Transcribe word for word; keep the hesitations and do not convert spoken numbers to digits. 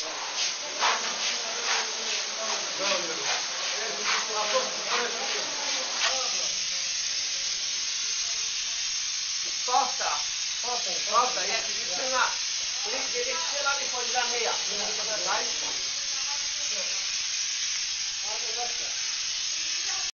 Sposta, sposta, riesci di prima, devi tirare fuori da me, dai.